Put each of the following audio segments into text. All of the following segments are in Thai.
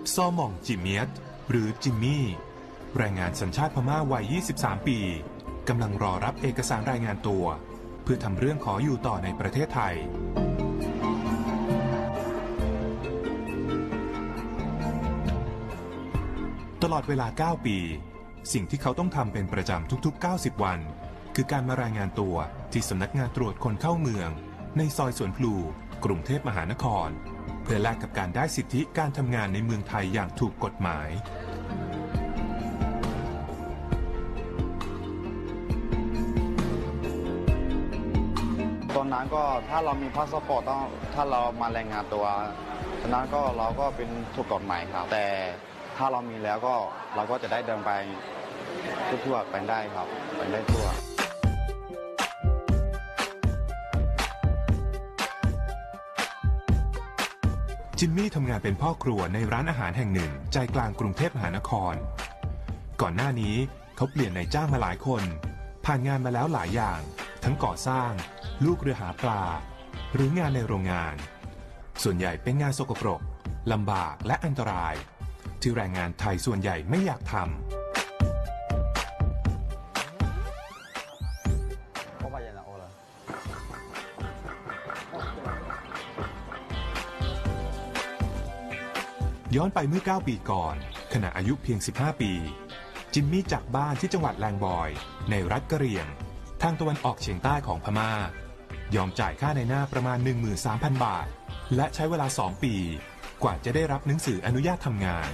ซอหม่องจิเมียตหรือจิมมี่แรงงานสัญชาติพม่าวัย 23 ปีกำลังรอรับเอกสารรายงานตัวเพื่อทำเรื่องขออยู่ต่อในประเทศไทยตลอดเวลา 9 ปีสิ่งที่เขาต้องทำเป็นประจำทุกๆ 90 วันคือการมารายงานตัวที่สำนักงานตรวจคนเข้าเมืองในซอยสวนพลูกรุงเทพมหานครเพื่อแลกกับการได้สิทธิการทำงานในเมืองไทยอย่างถูกกฎหมายตอนนั้นก็ถ้าเรามีพาสปอร์ตถ้าเรามารายงานตัวฉะนั้นก็เราก็เป็นถูกกฎหมายครับแต่ถ้าเรามีแล้วก็เราก็จะได้เดินไปทั่วไปได้ครับไปได้ทั่วจิมมี่ทำงานเป็นพ่อครัวในร้านอาหารแห่งหนึ่งใจกลางกรุงเทพมหานครก่อนหน้านี้เขาเปลี่ยนนายจ้างมาหลายคนผ่านงานมาแล้วหลายอย่างทั้งก่อสร้างลูกเรือหาปลาหรืองานในโรงงานส่วนใหญ่เป็นงานสกปรกลำบากและอันตรายที่แรงงานไทยส่วนใหญ่ไม่อยากทำย้อนไปเมื่อ 9 ปีก่อนขณะอายุเพียง 15 ปีจิมมี่จากบ้านที่จังหวัดแลงบอยในรัฐกะเหรี่ยงทางตะวันออกเฉียงใต้ของพม่ายอมจ่ายค่าในหน้าประมาณ 13,000 บาทและใช้เวลา 2 ปีกว่าจะได้รับหนังสืออนุญาตทำงาน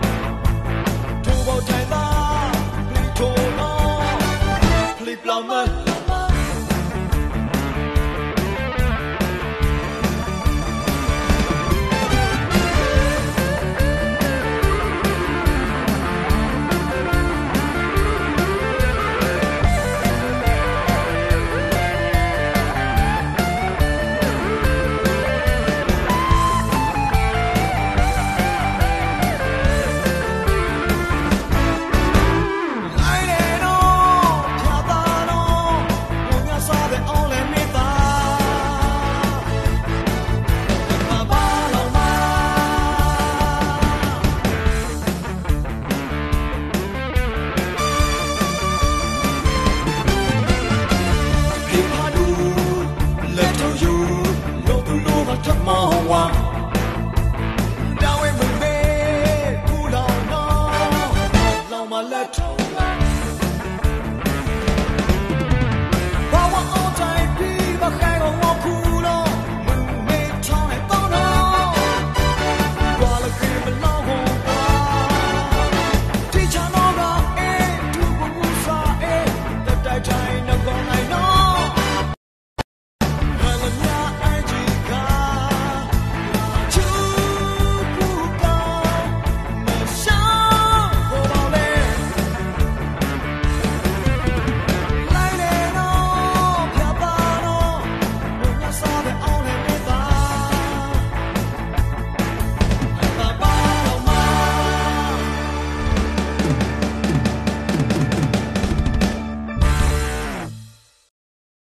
Love